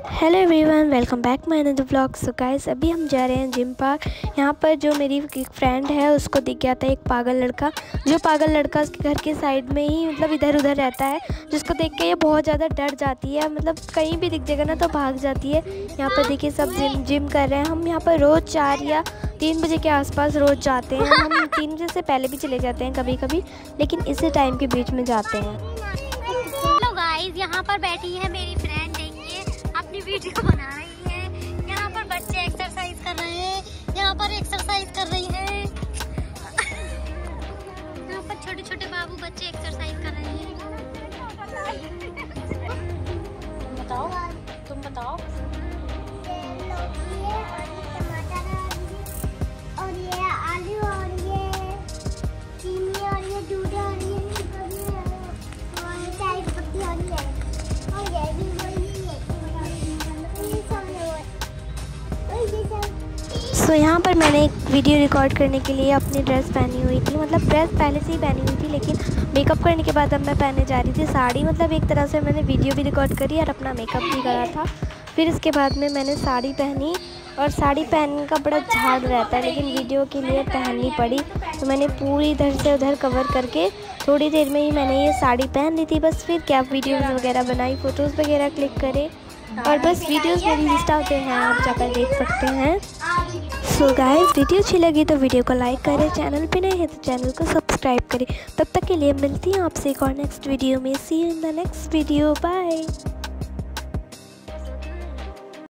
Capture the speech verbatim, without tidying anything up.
Hello everyone, welcome back my another vlog. So guys, अभी हम जा रहे हैं जिम पार्क। यहाँ पर जो मेरी एक फ्रेंड है उसको दिख गया था एक पागल लड़का। जो पागल लड़का उसके घर के साइड में ही मतलब इधर उधर रहता है, जिसको देख के ये बहुत ज़्यादा डर जाती है। मतलब कहीं भी दिख जाएगा ना तो भाग जाती है। यहाँ पर देखिए सब जिम जिम कर रहे हैं। हम यहाँ पर रोज़ चार या तीन बजे के आसपास रोज़ जाते हैं। हम तीन बजे से पहले भी चले जाते हैं कभी कभी, लेकिन इसी टाइम के बीच में जाते हैं। हेलो गाइस, यहाँ पर बैठी है मेरी फ्रेंड, देखिए अपनी वीडियो बना रही है। यहाँ पर बच्चे एक्सरसाइज कर रहे हैं, यहाँ पर एक्सरसाइज कर रही है। यहाँ पर छोटे छोटे बाबू बच्चे एक्सरसाइज कर रहे हैं। तुम बताओ तुम बताओ और ये आलू और ये चीनी और ये दूध और ये और चाय पत्ती और ये और ये भी वही है। सो so, यहाँ पर मैंने एक वीडियो रिकॉर्ड करने के लिए अपनी ड्रेस पहनी हुई थी। मतलब ड्रेस पहले से ही पहनी हुई थी, लेकिन मेकअप करने के बाद अब मैं पहने जा रही थी साड़ी। मतलब एक तरह से मैंने वीडियो भी रिकॉर्ड करी और अपना मेकअप भी करा था। फिर इसके बाद में मैंने साड़ी पहनी, और साड़ी पहनने का बड़ा झाड़ रहता है, लेकिन वीडियो के लिए पहननी पड़ी। तो मैंने पूरी इधर से उधर कवर करके थोड़ी देर में ही मैंने ये साड़ी पहन ली थी। बस फिर क्या वीडियोज़ वगैरह बनाई, फ़ोटोज़ वगैरह क्लिक करे, और बस वीडियोज़ मेरी इंस्टा होते हैं, आप जाकर देख सकते हैं। सो गाइस, वीडियो अच्छी लगी तो वीडियो को लाइक करें, चैनल पे नए हैं तो चैनल को सब्सक्राइब करें। तब तक के लिए मिलती हूँ आपसे एक और नेक्स्ट वीडियो में। See you in the next video, bye.